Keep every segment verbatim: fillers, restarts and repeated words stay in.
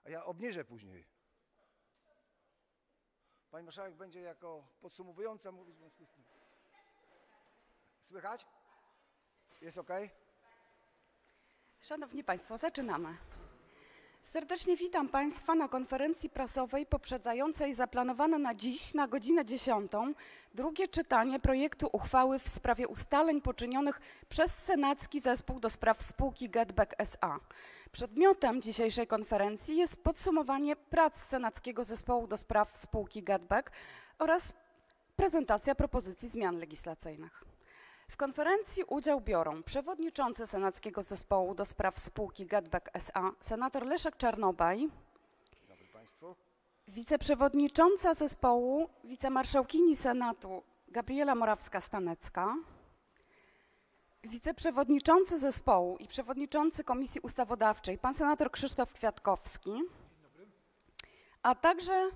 A ja obniżę później. Pani marszałek będzie jako podsumowująca mówić w związku z tym. Słychać? Jest ok? Szanowni Państwo, zaczynamy. Serdecznie witam Państwa na konferencji prasowej poprzedzającej zaplanowane na dziś na godzinę dziesiątą drugie czytanie projektu uchwały w sprawie ustaleń poczynionych przez Senacki Zespół do spraw spółki GetBack S A. Przedmiotem dzisiejszej konferencji jest podsumowanie prac Senackiego Zespołu do spraw spółki GetBack oraz prezentacja propozycji zmian legislacyjnych. W konferencji udział biorą przewodniczący Senackiego Zespołu do spraw spółki GetBack S A senator Leszek Czarnobaj, Dzień dobry Państwu. wiceprzewodnicząca zespołu wicemarszałkini Senatu Gabriela Morawska-Stanecka, wiceprzewodniczący zespołu i przewodniczący Komisji Ustawodawczej pan senator Krzysztof Kwiatkowski, a także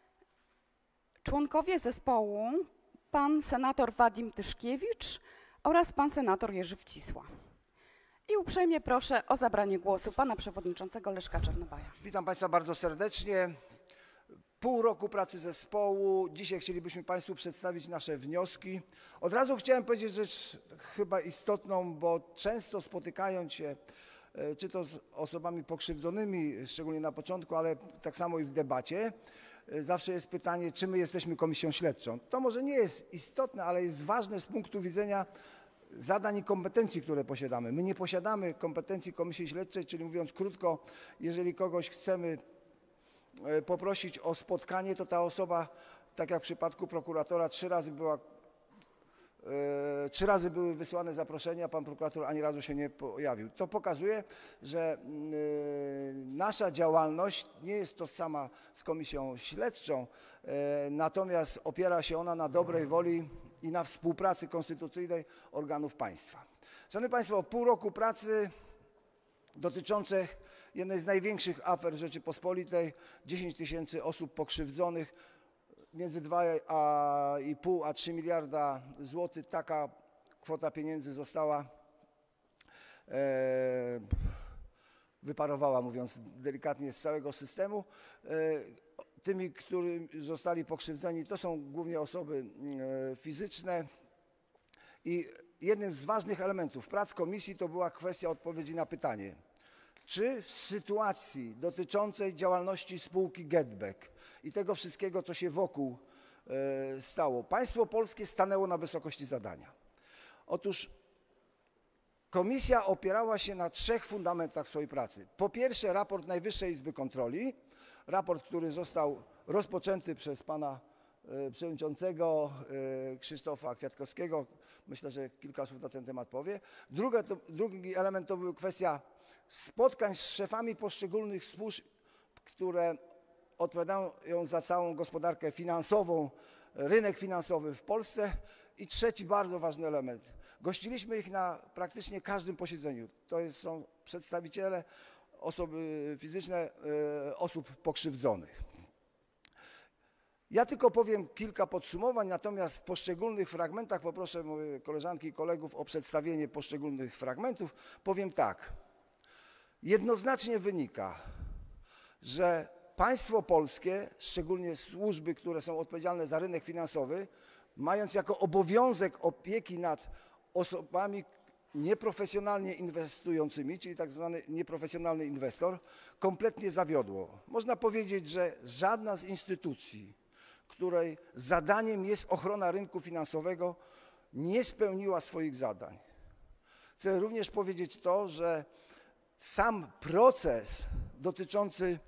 członkowie zespołu pan senator Wadim Tyszkiewicz oraz pan senator Jerzy Wcisła. I uprzejmie proszę o zabranie głosu pana przewodniczącego Leszka Czarnobaja. Witam Państwa bardzo serdecznie. Pół roku pracy zespołu. Dzisiaj chcielibyśmy Państwu przedstawić nasze wnioski. Od razu chciałem powiedzieć rzecz chyba istotną, bo często spotykając się czy to z osobami pokrzywdzonymi, szczególnie na początku, ale tak samo i w debacie, zawsze jest pytanie, czy my jesteśmy komisją śledczą. To może nie jest istotne, ale jest ważne z punktu widzenia zadań i kompetencji, które posiadamy. My nie posiadamy kompetencji komisji śledczej, czyli mówiąc krótko, jeżeli kogoś chcemy poprosić o spotkanie, to ta osoba, tak jak w przypadku prokuratora, trzy razy była Yy, trzy razy były wysłane zaproszenia, pan prokurator ani razu się nie pojawił. To pokazuje, że yy, nasza działalność nie jest tożsama z komisją śledczą, yy, natomiast opiera się ona na dobrej woli i na współpracy konstytucyjnej organów państwa. Szanowni Państwo, pół roku pracy dotyczących jednej z największych afer w Rzeczypospolitej, dziesięć tysięcy osób pokrzywdzonych, między dwa i pół a trzy miliarda złotych taka kwota pieniędzy została, e, wyparowała, mówiąc delikatnie, z całego systemu. E, tymi, którzy zostali pokrzywdzeni, to są głównie osoby e, fizyczne i jednym z ważnych elementów prac komisji to była kwestia odpowiedzi na pytanie, czy w sytuacji dotyczącej działalności spółki GetBack i tego wszystkiego, co się wokół e, stało, państwo polskie stanęło na wysokości zadania? Otóż komisja opierała się na trzech fundamentach swojej pracy. Po pierwsze, raport Najwyższej Izby Kontroli, raport, który został rozpoczęty przez pana e, przewodniczącego e, Krzysztofa Kwiatkowskiego. Myślę, że kilka słów na ten temat powie. Druga, to, drugi element to była kwestia spotkań z szefami poszczególnych służb, które odpowiadają za całą gospodarkę finansową, rynek finansowy w Polsce. I trzeci bardzo ważny element. Gościliśmy ich na praktycznie każdym posiedzeniu. To jest, są przedstawiciele, osoby fizyczne, e, osób pokrzywdzonych. Ja tylko powiem kilka podsumowań, natomiast w poszczególnych fragmentach poproszę moje koleżanki i kolegów o przedstawienie poszczególnych fragmentów. Powiem tak. Jednoznacznie wynika, że państwo polskie, szczególnie służby, które są odpowiedzialne za rynek finansowy, mając jako obowiązek opieki nad osobami nieprofesjonalnie inwestującymi, czyli tak zwany nieprofesjonalny inwestor, kompletnie zawiodło. Można powiedzieć, że żadna z instytucji, której zadaniem jest ochrona rynku finansowego, nie spełniła swoich zadań. Chcę również powiedzieć to, że sam proces dotyczący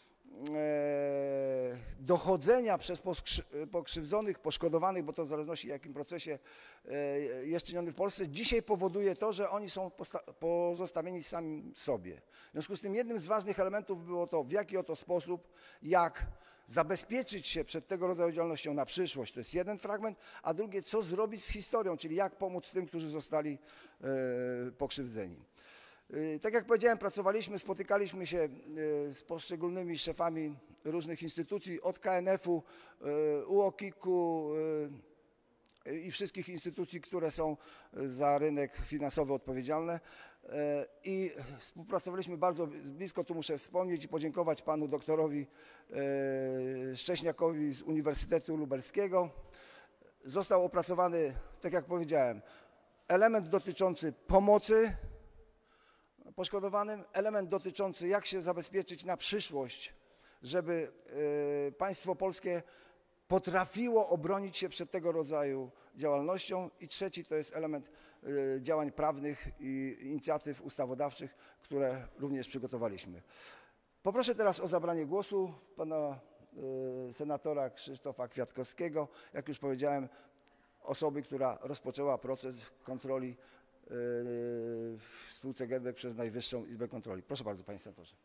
e, dochodzenia przez pokrzywdzonych, poszkodowanych, bo to w zależności w jakim procesie e, jest czyniony w Polsce, dzisiaj powoduje to, że oni są pozostawieni sami sobie. W związku z tym jednym z ważnych elementów było to, w jaki oto sposób, jak zabezpieczyć się przed tego rodzaju działalnością na przyszłość. To jest jeden fragment, a drugie, co zrobić z historią, czyli jak pomóc tym, którzy zostali e, pokrzywdzeni. Tak jak powiedziałem, pracowaliśmy, spotykaliśmy się z poszczególnymi szefami różnych instytucji, od K N F u, U O K i K u i wszystkich instytucji, które są za rynek finansowy odpowiedzialne. I współpracowaliśmy bardzo blisko, tu muszę wspomnieć i podziękować panu doktorowi Szcześniakowi z Uniwersytetu Lubelskiego. Został opracowany, tak jak powiedziałem, element dotyczący pomocy poszkodowanym, element dotyczący jak się zabezpieczyć na przyszłość, żeby państwo polskie potrafiło obronić się przed tego rodzaju działalnością i trzeci to jest element działań prawnych i inicjatyw ustawodawczych, które również przygotowaliśmy. Poproszę teraz o zabranie głosu pana senatora Krzysztofa Kwiatkowskiego, jak już powiedziałem, osoby, która rozpoczęła proces kontroli w spółce GetBack przez Najwyższą Izbę Kontroli. Proszę bardzo, panie senatorze.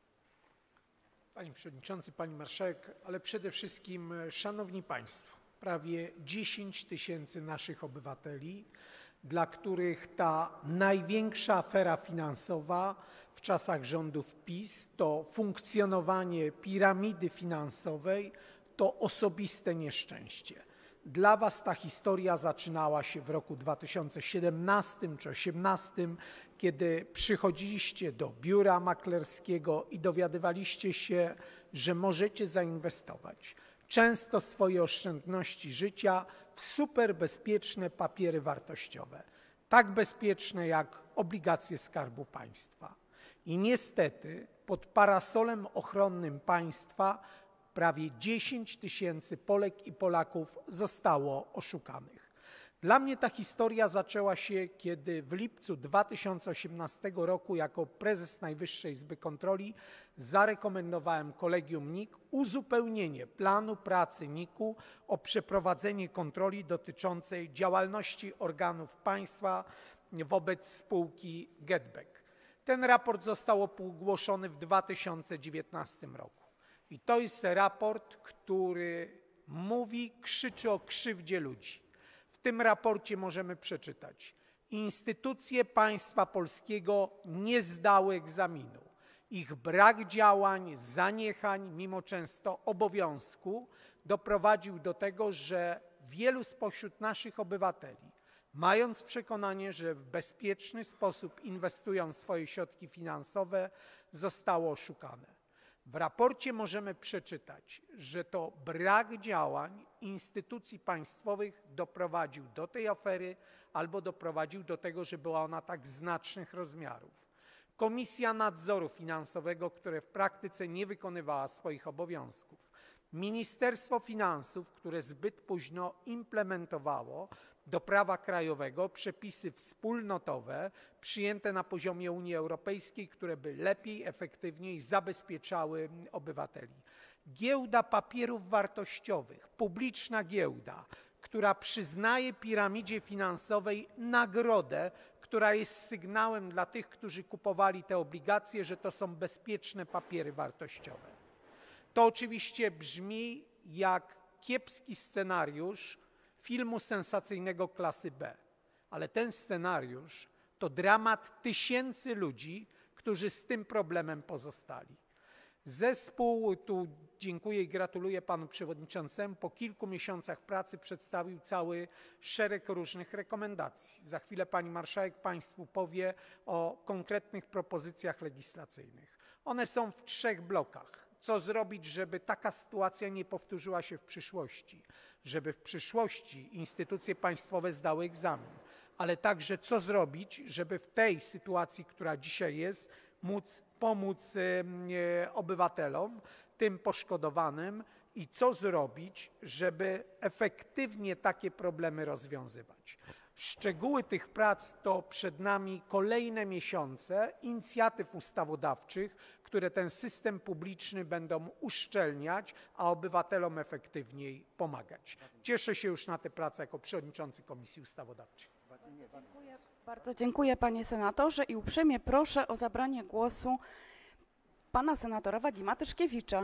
Panie Przewodniczący, Pani Marszałek, ale przede wszystkim Szanowni Państwo, prawie dziesięć tysięcy naszych obywateli, dla których ta największa afera finansowa w czasach rządów PiS to funkcjonowanie piramidy finansowej, to osobiste nieszczęście. Dla Was ta historia zaczynała się w roku dwa tysiące siedemnastym czy dwa tysiące osiemnastym, kiedy przychodziliście do biura maklerskiego i dowiadywaliście się, że możecie zainwestować często swoje oszczędności życia w superbezpieczne papiery wartościowe, tak bezpieczne jak obligacje Skarbu Państwa. I niestety pod parasolem ochronnym państwa prawie dziesięć tysięcy Polek i Polaków zostało oszukanych. Dla mnie ta historia zaczęła się, kiedy w lipcu dwa tysiące osiemnastego roku jako prezes Najwyższej Izby Kontroli zarekomendowałem Kolegium N I K uzupełnienie planu pracy N I K-u o przeprowadzenie kontroli dotyczącej działalności organów państwa wobec spółki GetBack. Ten raport został ogłoszony w dwa tysiące dziewiętnastym roku. I to jest raport, który mówi, krzyczy o krzywdzie ludzi. W tym raporcie możemy przeczytać: instytucje państwa polskiego nie zdały egzaminu. Ich brak działań, zaniechań, mimo często obowiązku, doprowadził do tego, że wielu spośród naszych obywateli, mając przekonanie, że w bezpieczny sposób inwestują swoje środki finansowe, zostało oszukane. W raporcie możemy przeczytać, że to brak działań instytucji państwowych doprowadził do tej afery albo doprowadził do tego, że była ona tak znacznych rozmiarów. Komisja Nadzoru Finansowego, które w praktyce nie wykonywała swoich obowiązków. Ministerstwo Finansów, które zbyt późno implementowało do prawa krajowego przepisy wspólnotowe przyjęte na poziomie Unii Europejskiej, które by lepiej, efektywniej zabezpieczały obywateli. Giełda Papierów Wartościowych, publiczna giełda, która przyznaje piramidzie finansowej nagrodę, która jest sygnałem dla tych, którzy kupowali te obligacje, że to są bezpieczne papiery wartościowe. To oczywiście brzmi jak kiepski scenariusz filmu sensacyjnego klasy B, ale ten scenariusz to dramat tysięcy ludzi, którzy z tym problemem pozostali. Zespół, tu dziękuję i gratuluję panu przewodniczącemu, po kilku miesiącach pracy przedstawił cały szereg różnych rekomendacji. Za chwilę pani marszałek państwu powie o konkretnych propozycjach legislacyjnych. One są w trzech blokach. Co zrobić, żeby taka sytuacja nie powtórzyła się w przyszłości, żeby w przyszłości instytucje państwowe zdały egzamin, ale także co zrobić, żeby w tej sytuacji, która dzisiaj jest, móc pomóc obywatelom, tym poszkodowanym i co zrobić, żeby efektywnie takie problemy rozwiązywać. Szczegóły tych prac to przed nami kolejne miesiące inicjatyw ustawodawczych, które ten system publiczny będą uszczelniać, a obywatelom efektywniej pomagać. Cieszę się już na tę pracę jako przewodniczący Komisji Ustawodawczej. Bardzo dziękuję, bardzo dziękuję panie senatorze i uprzejmie proszę o zabranie głosu pana senatora Wadima Tyszkiewicza.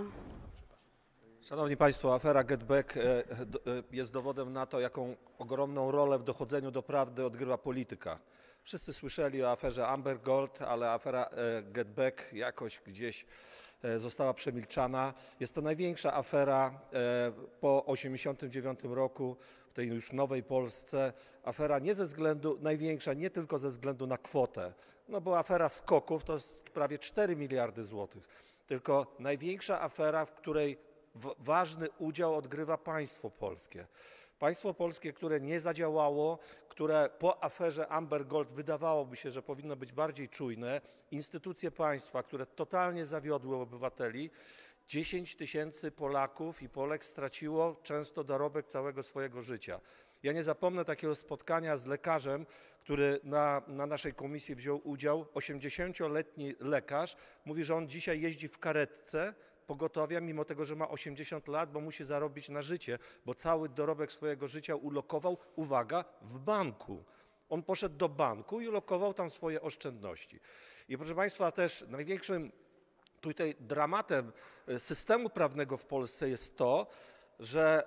Szanowni Państwo, afera GetBack jest dowodem na to, jaką ogromną rolę w dochodzeniu do prawdy odgrywa polityka. Wszyscy słyszeli o aferze Amber Gold, ale afera GetBack jakoś gdzieś została przemilczana. Jest to największa afera po tysiąc dziewięćset osiemdziesiątym dziewiątym roku tej już nowej Polsce afera nie ze względu, największa nie tylko ze względu na kwotę, no bo afera SKOK-ów to jest prawie cztery miliardy złotych, tylko największa afera, w której ważny udział odgrywa państwo polskie. Państwo polskie, które nie zadziałało, które po aferze Amber Gold wydawałoby się, że powinno być bardziej czujne, instytucje państwa, które totalnie zawiodły obywateli, dziesięć tysięcy Polaków i Polek straciło często dorobek całego swojego życia. Ja nie zapomnę takiego spotkania z lekarzem, który na, na naszej komisji wziął udział. osiemdziesięcioletni lekarz mówi, że on dzisiaj jeździ w karetce pogotowia, mimo tego, że ma osiemdziesiąt lat, bo musi zarobić na życie, bo cały dorobek swojego życia ulokował, uwaga, w banku. On poszedł do banku i ulokował tam swoje oszczędności. I proszę Państwa, też największym tutaj dramatem systemu prawnego w Polsce jest to, że,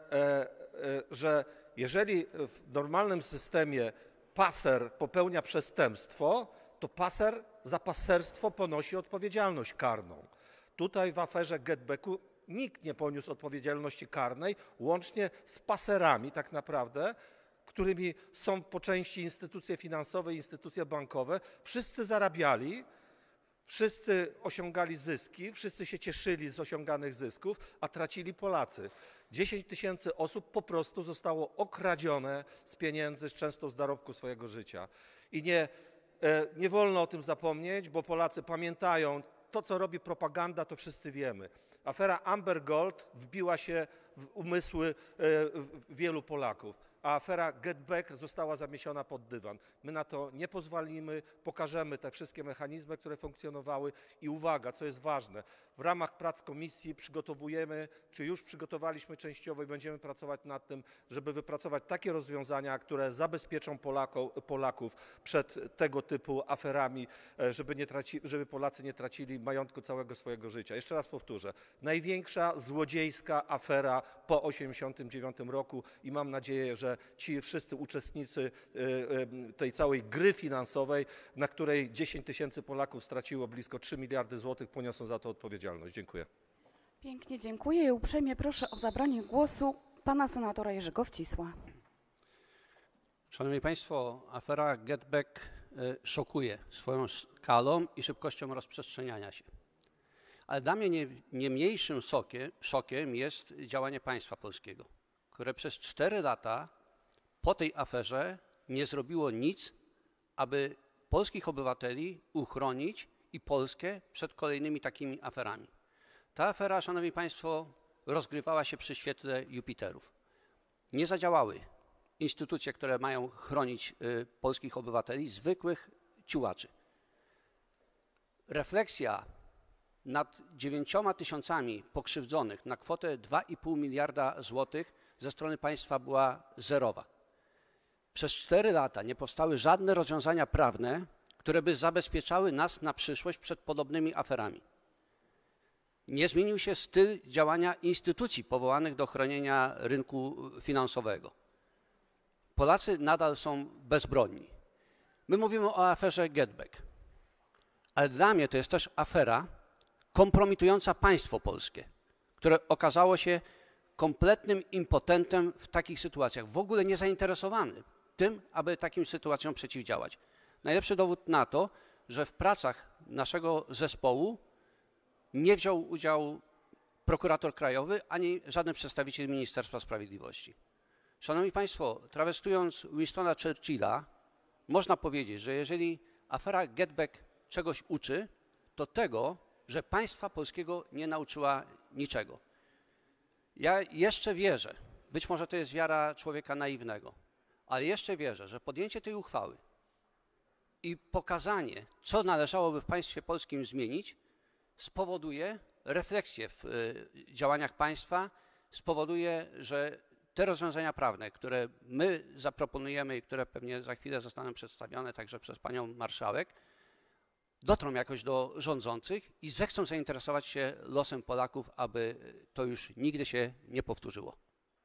że jeżeli w normalnym systemie paser popełnia przestępstwo, to paser za paserstwo ponosi odpowiedzialność karną. Tutaj w aferze GetBacku nikt nie poniósł odpowiedzialności karnej, łącznie z paserami tak naprawdę, którymi są po części instytucje finansowe, instytucje bankowe. Wszyscy zarabiali, wszyscy osiągali zyski, wszyscy się cieszyli z osiąganych zysków, a tracili Polacy. dziesięć tysięcy osób po prostu zostało okradzione z pieniędzy, często z dorobku swojego życia. I nie, nie wolno o tym zapomnieć, bo Polacy pamiętają, to, co robi propaganda, to wszyscy wiemy. Afera Amber Gold wbiła się w umysły wielu Polaków, a afera GetBack została zamiesiona pod dywan. My na to nie pozwolimy, pokażemy te wszystkie mechanizmy, które funkcjonowały i uwaga, co jest ważne, w ramach prac komisji przygotowujemy, czy już przygotowaliśmy częściowo i będziemy pracować nad tym, żeby wypracować takie rozwiązania, które zabezpieczą Polaków, Polaków przed tego typu aferami, żeby, nie traci, żeby Polacy nie tracili majątku całego swojego życia. Jeszcze raz powtórzę, największa złodziejska afera po osiemdziesiątym dziewiątym roku i mam nadzieję, że ci wszyscy uczestnicy tej całej gry finansowej, na której dziesięć tysięcy Polaków straciło blisko trzy miliardy złotych, poniosą za to odpowiedzialność. Dziękuję. Pięknie dziękuję i uprzejmie proszę o zabranie głosu pana senatora Jerzego Wcisła. Szanowni Państwo, afera GetBack szokuje swoją skalą i szybkością rozprzestrzeniania się. Ale dla mnie nie, nie mniejszym sokiem, szokiem jest działanie państwa polskiego, które przez cztery lata po tej aferze nie zrobiło nic, aby polskich obywateli uchronić i Polskę przed kolejnymi takimi aferami. Ta afera, Szanowni Państwo, rozgrywała się przy świetle Jupiterów. Nie zadziałały instytucje, które mają chronić y, polskich obywateli, zwykłych ciułaczy. Refleksja nad dziewięcioma tysiącami pokrzywdzonych na kwotę dwa i pół miliarda złotych ze strony państwa była zerowa. Przez cztery lata nie powstały żadne rozwiązania prawne, które by zabezpieczały nas na przyszłość przed podobnymi aferami. Nie zmienił się styl działania instytucji powołanych do chronienia rynku finansowego. Polacy nadal są bezbronni. My mówimy o aferze GetBack, ale dla mnie to jest też afera kompromitująca państwo polskie, które okazało się kompletnym impotentem w takich sytuacjach, w ogóle nie zainteresowany tym, aby takim sytuacjom przeciwdziałać. Najlepszy dowód na to, że w pracach naszego zespołu nie wziął udziału prokurator krajowy ani żaden przedstawiciel Ministerstwa Sprawiedliwości. Szanowni Państwo, trawestując Winstona Churchilla, można powiedzieć, że jeżeli afera GetBack czegoś uczy, to tego, że państwa polskiego nie nauczyła niczego. Ja jeszcze wierzę, być może to jest wiara człowieka naiwnego, ale jeszcze wierzę, że podjęcie tej uchwały i pokazanie, co należałoby w państwie polskim zmienić, spowoduje refleksję w działaniach państwa, spowoduje, że te rozwiązania prawne, które my zaproponujemy i które pewnie za chwilę zostaną przedstawione także przez panią marszałek, dotrą jakoś do rządzących i zechcą zainteresować się losem Polaków, aby to już nigdy się nie powtórzyło.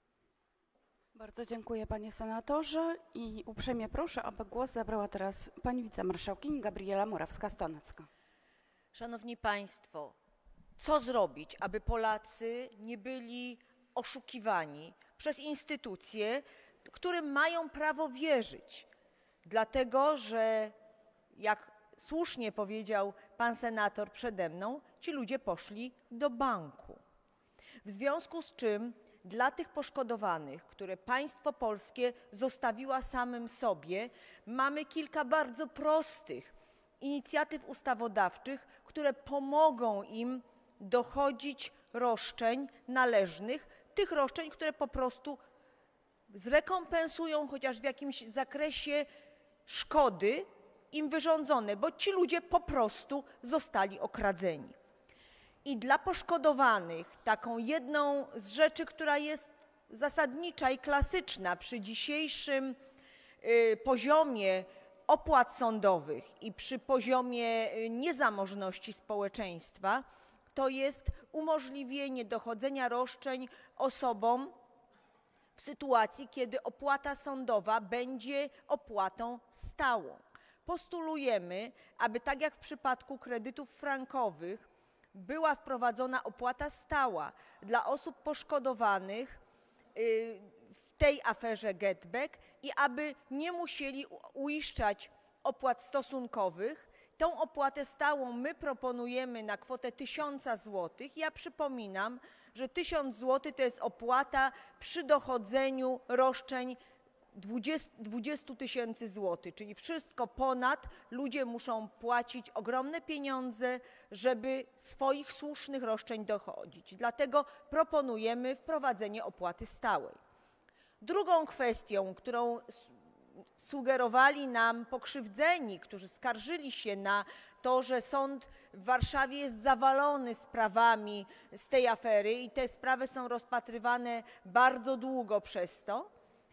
Bardzo dziękuję panie senatorze i uprzejmie proszę, aby głos zabrała teraz pani wicemarszałkini Gabriela Morawska-Stanecka. Szanowni Państwo, co zrobić, aby Polacy nie byli oszukiwani przez instytucje, którym mają prawo wierzyć, dlatego że, jak słusznie powiedział pan senator przede mną, ci ludzie poszli do banku. W związku z czym dla tych poszkodowanych, które państwo polskie zostawiła samym sobie, mamy kilka bardzo prostych inicjatyw ustawodawczych, które pomogą im dochodzić roszczeń należnych, tych roszczeń, które po prostu zrekompensują chociaż w jakimś zakresie szkody im wyrządzone, bo ci ludzie po prostu zostali okradzeni. I dla poszkodowanych taką jedną z rzeczy, która jest zasadnicza i klasyczna przy dzisiejszym y, poziomie opłat sądowych i przy poziomie niezamożności społeczeństwa, to jest umożliwienie dochodzenia roszczeń osobom w sytuacji, kiedy opłata sądowa będzie opłatą stałą. Postulujemy, aby tak jak w przypadku kredytów frankowych była wprowadzona opłata stała dla osób poszkodowanych w tej aferze GetBack i aby nie musieli uiszczać opłat stosunkowych. Tą opłatę stałą my proponujemy na kwotę tysiąc złotych. Ja przypominam, że tysiąc złotych to jest opłata przy dochodzeniu roszczeń dwudziestu tysięcy złotych, czyli wszystko ponad ludzie muszą płacić ogromne pieniądze, żeby swoich słusznych roszczeń dochodzić. Dlatego proponujemy wprowadzenie opłaty stałej. Drugą kwestią, którą sugerowali nam pokrzywdzeni, którzy skarżyli się na to, że sąd w Warszawie jest zawalony sprawami z tej afery i te sprawy są rozpatrywane bardzo długo przez to,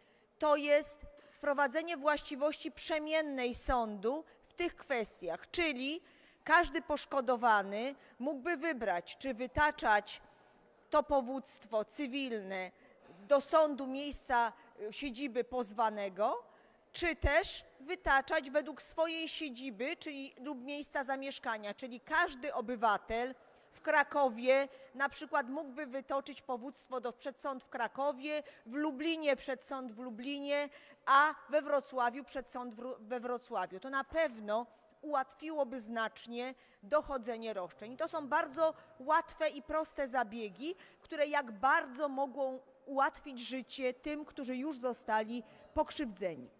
to jest wprowadzenie właściwości przemiennej sądu w tych kwestiach, czyli każdy poszkodowany mógłby wybrać, czy wytaczać to powództwo cywilne do sądu miejsca siedziby pozwanego, czy też wytaczać według swojej siedziby, czyli lub miejsca zamieszkania, czyli każdy obywatel w Krakowie na przykład mógłby wytoczyć powództwo do, przed sąd w Krakowie, w Lublinie przed sąd w Lublinie, a we Wrocławiu przed sąd we Wrocławiu. To na pewno ułatwiłoby znacznie dochodzenie roszczeń. I to są bardzo łatwe i proste zabiegi, które jak bardzo mogą ułatwić życie tym, którzy już zostali pokrzywdzeni.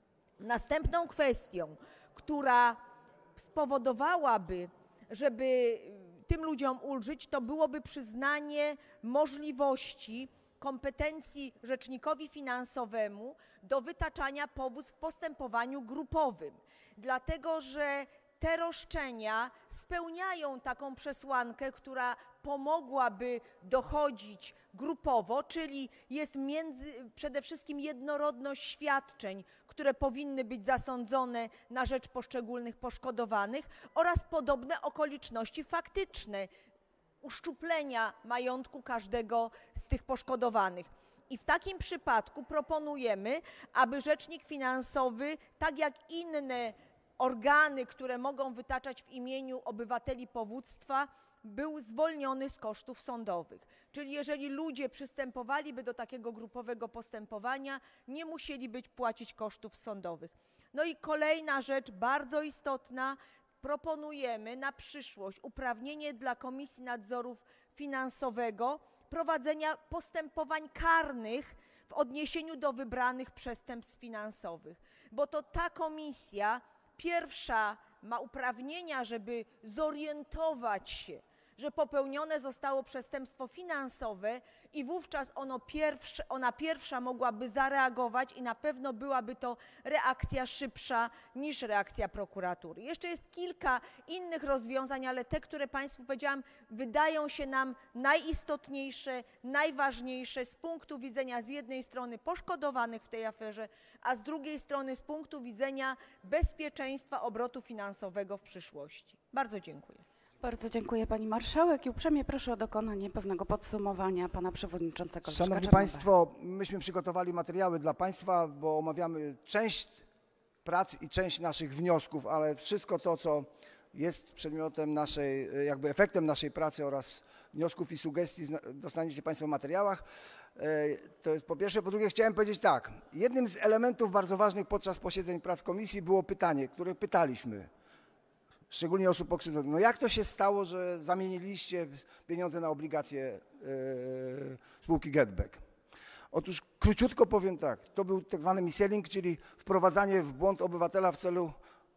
Następną kwestią, która spowodowałaby, żeby tym ludziom ulżyć, to byłoby przyznanie możliwości, kompetencji rzecznikowi finansowemu do wytaczania powództw w postępowaniu grupowym, dlatego że te roszczenia spełniają taką przesłankę, która pomogłaby dochodzić grupowo, czyli jest między, przede wszystkim jednorodność świadczeń, które powinny być zasądzone na rzecz poszczególnych poszkodowanych oraz podobne okoliczności faktyczne uszczuplenia majątku każdego z tych poszkodowanych. I w takim przypadku proponujemy, aby rzecznik finansowy, tak jak inne organy, które mogą wytaczać w imieniu obywateli powództwa, był zwolniony z kosztów sądowych. Czyli jeżeli ludzie przystępowaliby do takiego grupowego postępowania, nie musieli być płacić kosztów sądowych. No i kolejna rzecz bardzo istotna, proponujemy na przyszłość uprawnienie dla Komisji Nadzoru Finansowego prowadzenia postępowań karnych w odniesieniu do wybranych przestępstw finansowych, bo to ta komisja pierwsza ma uprawnienia, żeby zorientować się, że popełnione zostało przestępstwo finansowe i wówczas ono pierwsze, ona pierwsza mogłaby zareagować i na pewno byłaby to reakcja szybsza niż reakcja prokuratury. Jeszcze jest kilka innych rozwiązań, ale te, które Państwu powiedziałam, wydają się nam najistotniejsze, najważniejsze z punktu widzenia z jednej strony poszkodowanych w tej aferze, a z drugiej strony z punktu widzenia bezpieczeństwa obrotu finansowego w przyszłości. Bardzo dziękuję. Bardzo dziękuję Pani Marszałek i uprzejmie proszę o dokonanie pewnego podsumowania Pana Przewodniczącego Leszka Szanowni Czarnowego. Państwo, myśmy przygotowali materiały dla Państwa, bo omawiamy część prac i część naszych wniosków, ale wszystko to, co jest przedmiotem naszej, jakby efektem naszej pracy oraz wniosków i sugestii dostaniecie Państwo w materiałach. To jest po pierwsze. Po drugie chciałem powiedzieć tak, jednym z elementów bardzo ważnych podczas posiedzeń prac komisji było pytanie, które pytaliśmy, szczególnie osób pokrzywdzonych. No jak to się stało, że zamieniliście pieniądze na obligacje yy, spółki GetBack? Otóż króciutko powiem tak, to był tak zwany mis-selling, czyli wprowadzanie w błąd obywatela w celu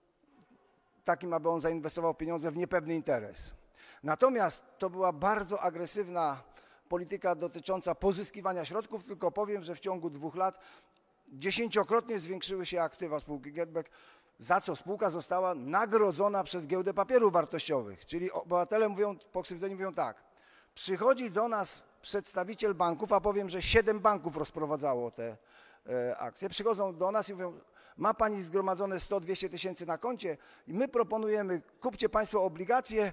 takim, aby on zainwestował pieniądze w niepewny interes. Natomiast to była bardzo agresywna polityka dotycząca pozyskiwania środków, tylko powiem, że w ciągu dwóch lat dziesięciokrotnie zwiększyły się aktywa spółki GetBack, za co spółka została nagrodzona przez Giełdę Papierów Wartościowych. Czyli obywatele mówią, pokrzywdzeni mówią tak, przychodzi do nas przedstawiciel banków, a powiem, że siedem banków rozprowadzało te e, akcje, przychodzą do nas i mówią, ma pani zgromadzone sto dwieście tysięcy na koncie i my proponujemy, kupcie państwo obligacje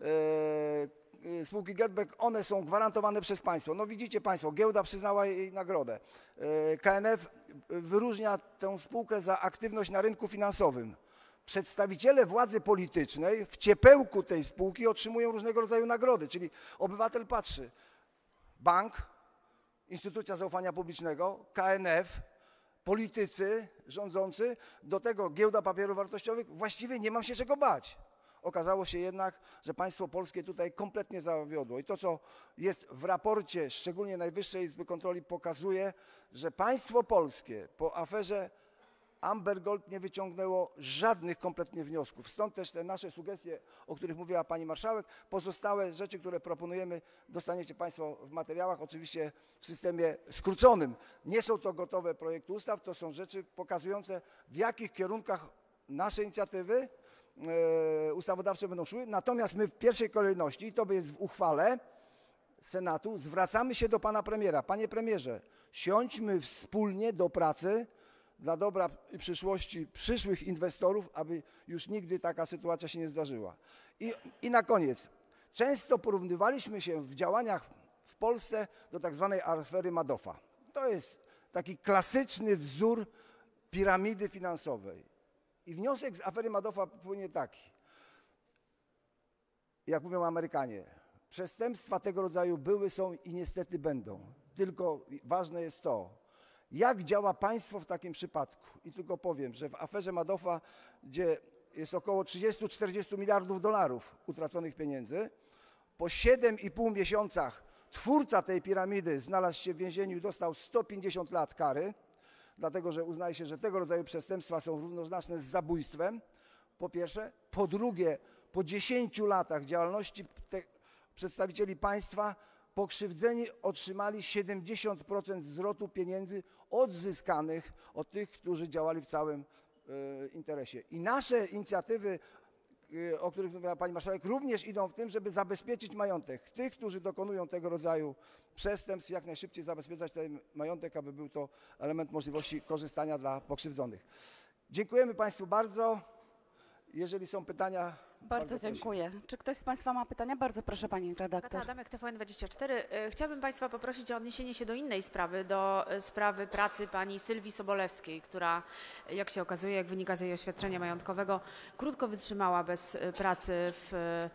e, spółki GetBack, one są gwarantowane przez państwo. No widzicie państwo, giełda przyznała jej nagrodę. E, K N F wyróżnia tę spółkę za aktywność na rynku finansowym. Przedstawiciele władzy politycznej w ciepełku tej spółki otrzymują różnego rodzaju nagrody, czyli obywatel patrzy, bank, instytucja zaufania publicznego, K N F, politycy rządzący, do tego Giełda Papierów Wartościowych, właściwie nie mam się czego bać. Okazało się jednak, że państwo polskie tutaj kompletnie zawiodło i to, co jest w raporcie, szczególnie Najwyższej Izby Kontroli, pokazuje, że państwo polskie po aferze Amber Gold nie wyciągnęło żadnych kompletnie wniosków. Stąd też te nasze sugestie, o których mówiła pani marszałek. Pozostałe rzeczy, które proponujemy, dostaniecie państwo w materiałach, oczywiście w systemie skróconym. Nie są to gotowe projekty ustaw, to są rzeczy pokazujące, w jakich kierunkach nasze inicjatywy e, ustawodawcze będą szły. Natomiast my w pierwszej kolejności, i to jest w uchwale Senatu, zwracamy się do pana premiera. Panie premierze, siądźmy wspólnie do pracy dla dobra i przyszłości przyszłych inwestorów, aby już nigdy taka sytuacja się nie zdarzyła. I, i na koniec, często porównywaliśmy się w działaniach w Polsce do tak zwanej afery Madoffa. To jest taki klasyczny wzór piramidy finansowej. I wniosek z afery Madoffa płynie taki, jak mówią Amerykanie, przestępstwa tego rodzaju były, są i niestety będą. Tylko ważne jest to, jak działa państwo w takim przypadku? I tylko powiem, że w aferze Madoffa, gdzie jest około trzydzieści do czterdziestu miliardów dolarów utraconych pieniędzy, po siedem i pół miesiącach twórca tej piramidy znalazł się w więzieniu i dostał sto pięćdziesiąt lat kary, dlatego że uznaje się, że tego rodzaju przestępstwa są równoznaczne z zabójstwem, po pierwsze. Po drugie, po dziesięciu latach działalności te przedstawicieli państwa pokrzywdzeni otrzymali siedemdziesiąt procent zwrotu pieniędzy odzyskanych od tych, którzy działali w całym y, interesie. I nasze inicjatywy, y, o których mówiła pani marszałek, również idą w tym, żeby zabezpieczyć majątek tych, którzy dokonują tego rodzaju przestępstw, jak najszybciej zabezpieczać ten majątek, aby był to element możliwości korzystania dla pokrzywdzonych. Dziękujemy państwu bardzo. Jeżeli są pytania... Bardzo, bardzo dziękuję. Czy ktoś z państwa ma pytania? Bardzo proszę pani redaktor. Adamek, T V N dwadzieścia cztery. Chciałabym państwa poprosić o odniesienie się do innej sprawy, do sprawy pracy pani Sylwii Sobolewskiej, która, jak się okazuje, jak wynika z jej oświadczenia majątkowego, krótko wytrzymała bez pracy w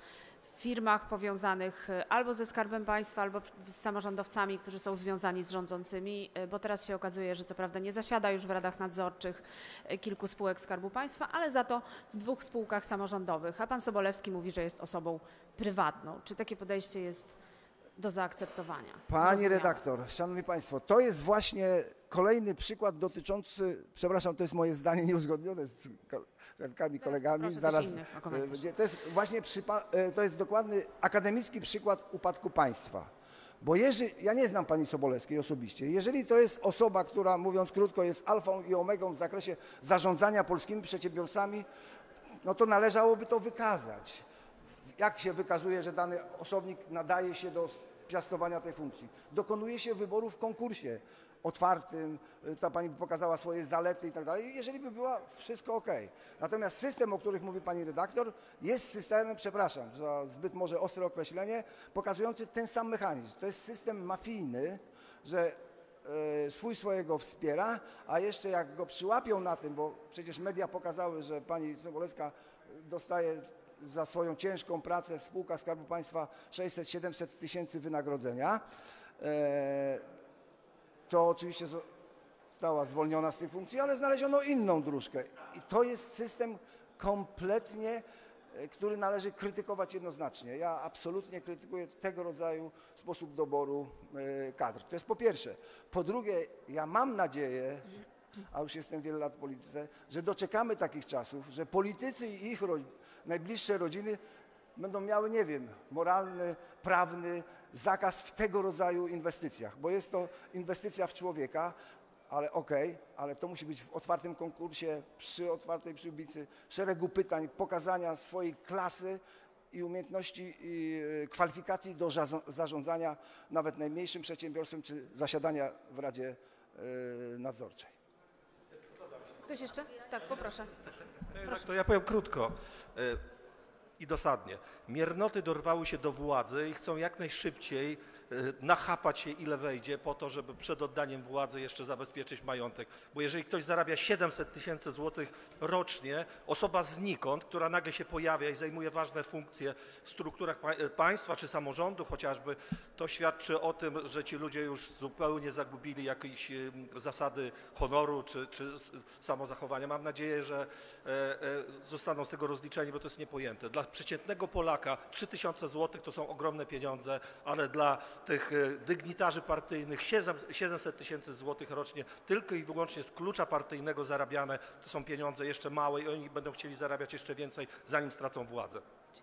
firmach powiązanych albo ze Skarbem Państwa, albo z samorządowcami, którzy są związani z rządzącymi, bo teraz się okazuje, że co prawda nie zasiada już w radach nadzorczych kilku spółek Skarbu Państwa, ale za to w dwóch spółkach samorządowych, a pan Sobolewski mówi, że jest osobą prywatną. Czy takie podejście jest do zaakceptowania? Pani redaktor, szanowni państwo, to jest właśnie kolejny przykład dotyczący, przepraszam, to jest moje zdanie nieuzgodnione z koleżankami, kolegami, zaraz, to jest właśnie to jest dokładny akademicki przykład upadku państwa. Bo jeżeli, ja nie znam pani Sobolewskiej osobiście, jeżeli to jest osoba, która, mówiąc krótko, jest alfą i omegą w zakresie zarządzania polskimi przedsiębiorcami, no to należałoby to wykazać. Jak się wykazuje, że dany osobnik nadaje się do piastowania tej funkcji? Dokonuje się wyboru w konkursie otwartym, ta pani pokazała swoje zalety i tak dalej, jeżeli by była wszystko ok. Natomiast system, o których mówi pani redaktor, jest systemem, przepraszam za zbyt może ostre określenie, pokazujący ten sam mechanizm. To jest system mafijny, że y, swój swojego wspiera, a jeszcze jak go przyłapią na tym, bo przecież media pokazały, że pani Sobolewska dostaje za swoją ciężką pracę w spółkach Skarbu Państwa sześćset siedemset tysięcy wynagrodzenia. To oczywiście została zwolniona z tej funkcji, ale znaleziono inną dróżkę. I to jest system kompletnie, który należy krytykować jednoznacznie. Ja absolutnie krytykuję tego rodzaju sposób doboru kadr. To jest po pierwsze. Po drugie, ja mam nadzieję, a już jestem wiele lat w polityce, że doczekamy takich czasów, że politycy i ich ro najbliższe rodziny będą miały, nie wiem, moralny, prawny zakaz w tego rodzaju inwestycjach, bo jest to inwestycja w człowieka, ale okej, okay, ale to musi być w otwartym konkursie, przy otwartej przyłbicy, szeregu pytań, pokazania swojej klasy i umiejętności i kwalifikacji do zarządzania nawet najmniejszym przedsiębiorstwem czy zasiadania w Radzie Nadzorczej. Ktoś jeszcze? Tak, poproszę. Tak, to ja powiem krótko i dosadnie. Miernoty dorwały się do władzy i chcą jak najszybciej nachapać się ile wejdzie po to, żeby przed oddaniem władzy jeszcze zabezpieczyć majątek. Bo jeżeli ktoś zarabia siedemset tysięcy złotych rocznie, osoba znikąd, która nagle się pojawia i zajmuje ważne funkcje w strukturach państwa czy samorządu chociażby, to świadczy o tym, że ci ludzie już zupełnie zagubili jakieś zasady honoru czy, czy samozachowania. Mam nadzieję, że zostaną z tego rozliczeni, bo to jest niepojęte. Dla przeciętnego Polaka trzy tysiące złotych to są ogromne pieniądze, ale dla tych dygnitarzy partyjnych siedemset tysięcy złotych rocznie tylko i wyłącznie z klucza partyjnego zarabiane to są pieniądze jeszcze małe i oni będą chcieli zarabiać jeszcze więcej, zanim stracą władzę.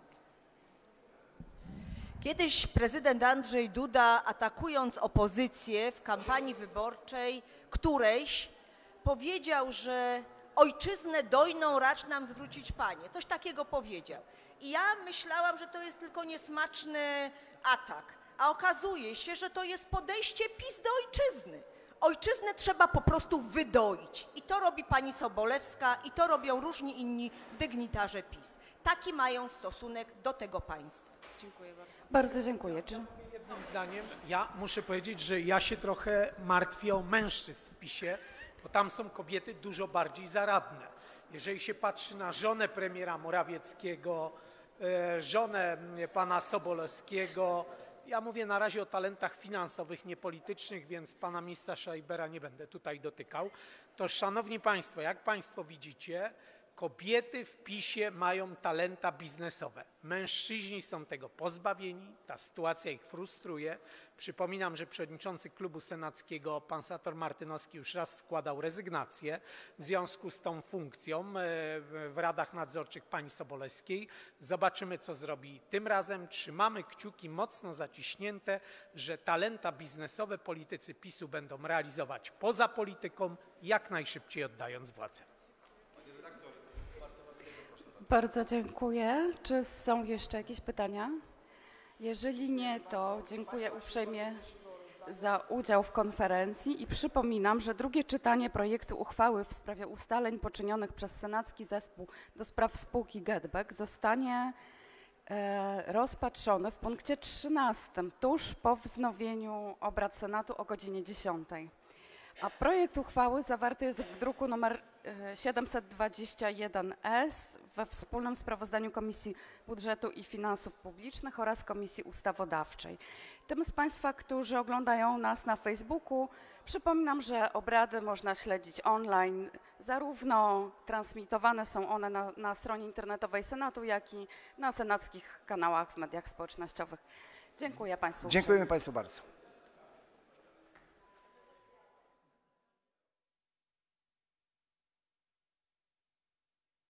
Kiedyś prezydent Andrzej Duda, atakując opozycję w kampanii wyborczej którejś, powiedział, że ojczyznę dojną racz nam zwrócić Panie. Coś takiego powiedział. I ja myślałam, że to jest tylko niesmaczny atak, a okazuje się, że to jest podejście PiS do ojczyzny. Ojczyznę trzeba po prostu wydoić. I to robi pani Sobolewska, i to robią różni inni dygnitarze PiS. Taki mają stosunek do tego państwa. Dziękuję bardzo. Bardzo dziękuję. Czy... Jednym zdaniem, ja muszę powiedzieć, że ja się trochę martwię o mężczyzn w PiSie, bo tam są kobiety dużo bardziej zaradne. Jeżeli się patrzy na żonę premiera Morawieckiego, żonę pana Sobolewskiego, ja mówię na razie o talentach finansowych, niepolitycznych, więc pana ministra Schreibera nie będę tutaj dotykał, to szanowni państwo, jak państwo widzicie, kobiety w PiSie mają talenta biznesowe. Mężczyźni są tego pozbawieni, ta sytuacja ich frustruje. Przypominam, że przewodniczący klubu senackiego, pan senator Martynowski, już raz składał rezygnację w związku z tą funkcją w radach nadzorczych pani Sobolewskiej. Zobaczymy, co zrobi tym razem. Trzymamy kciuki mocno zaciśnięte, że talenta biznesowe politycy PiSu będą realizować poza polityką, jak najszybciej oddając władzę. Bardzo dziękuję. Czy są jeszcze jakieś pytania? Jeżeli nie, to dziękuję uprzejmie za udział w konferencji i przypominam, że drugie czytanie projektu uchwały w sprawie ustaleń poczynionych przez Senacki Zespół do spraw spółki GetBack zostanie e, rozpatrzone w punkcie trzynastym, tuż po wznowieniu obrad Senatu o godzinie dziesiątej. A projekt uchwały zawarty jest w druku nr siedemset dwadzieścia jeden S we wspólnym sprawozdaniu Komisji Budżetu i Finansów Publicznych oraz Komisji Ustawodawczej. Tym z Państwa, którzy oglądają nas na Facebooku, przypominam, że obrady można śledzić online, zarówno transmitowane są one na, na stronie internetowej Senatu, jak i na senackich kanałach w mediach społecznościowych. Dziękuję Państwu. Dziękujemy Państwu bardzo.